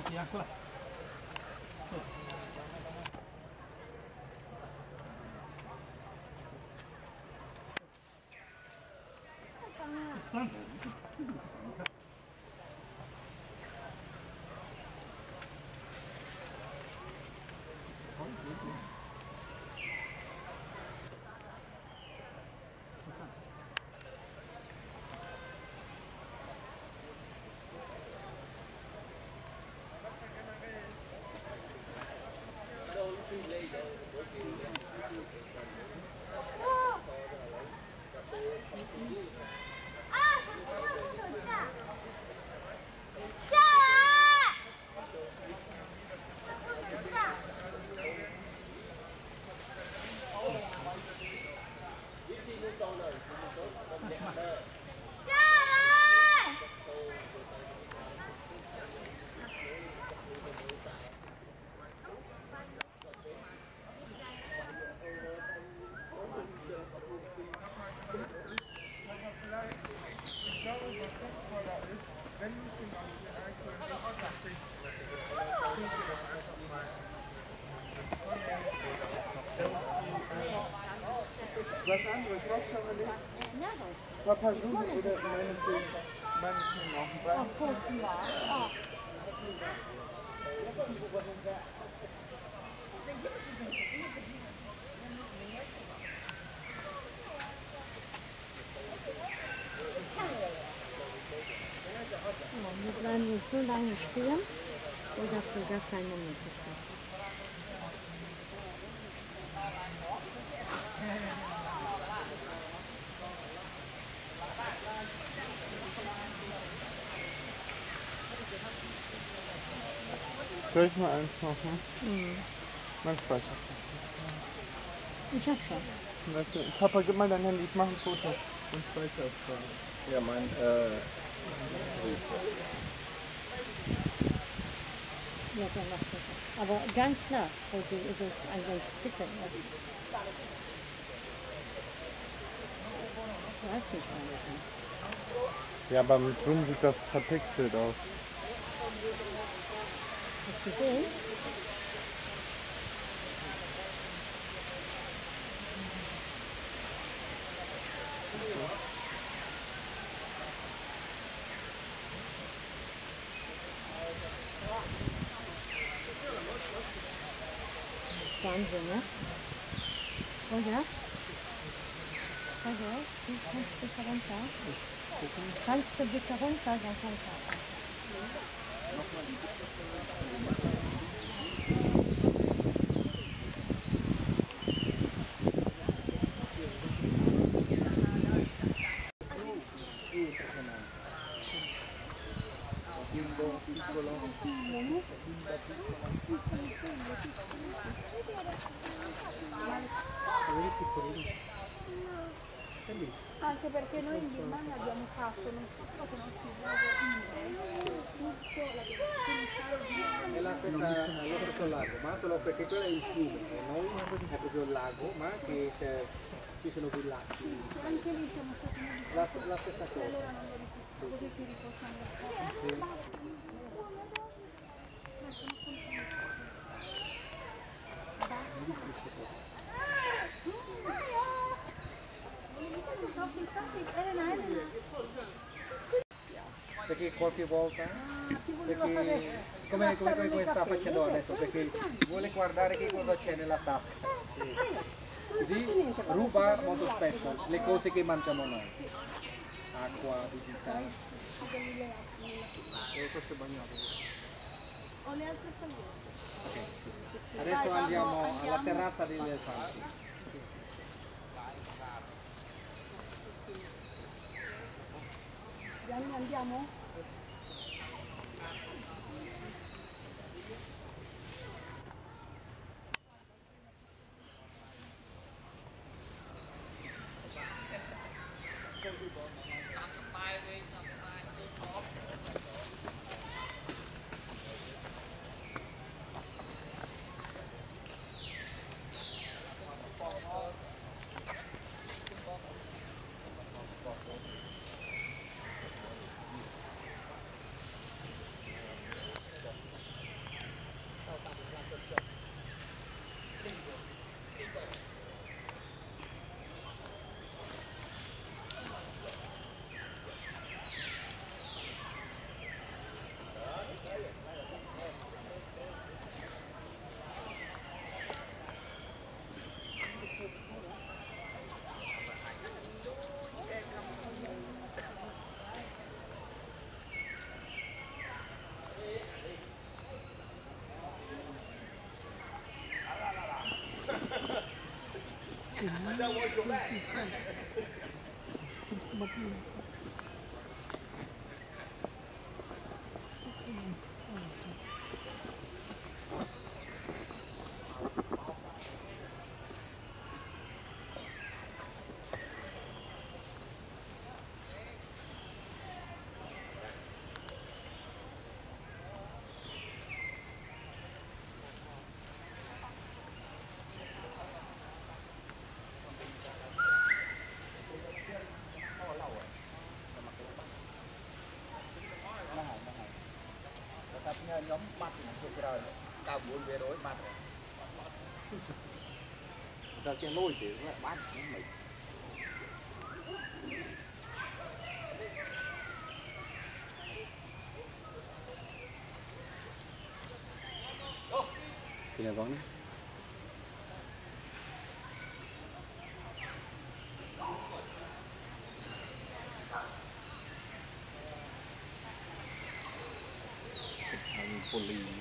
Ja, klar. Dann. Was anderes, Hauptsache nicht. Ein paar Blumen oder meinetwegen auch ein Wein. Wir bleiben jetzt so lange stehen, sodass wir gar keine Minute stehen. Soll ich mal eins machen? Mein Speicherplatz ist Ich hab schon. Papa, gib mal dein Handy, ich mache ein Foto. Mein Speicher ist da. Ja, mein, Ja, dann mach das. Aber ganz klar, heute ist es eigentlich bitter. Ich weiß nicht alles. Ja, aber mit Zoom sieht das verpixelt aus. Hast du gesehen? Wahnsinn, ne? Oder? Also, du kannst bitte runter. Kannst du bitte runter, dann kannst du auch. Anche perché noi in Birmania abbiamo fatto non so cosa non si è la stessa, lo stesso lago, ma solo perché quello è il fiume e noi è proprio il lago, ma che ci sono più laghi. anche lì siamo stati La stessa cosa. allora non ero più così ci riposano. Perché qualche volta, perché come sta facendo adesso, perché vuole guardare che cosa c'è nella tasca. Così ruba molto spesso le cose che mangiamo noi. Acqua, bibita. Questo è bagnato. Ho le altre salute. Okay. Adesso andiamo alla terrazza degli elefanti. Gianni, andiamo? nhóm bắt thì nó rồi cao 4 về đối bắt rồi cái lôi thì nó bắt mình thì là vắng đấy. Police.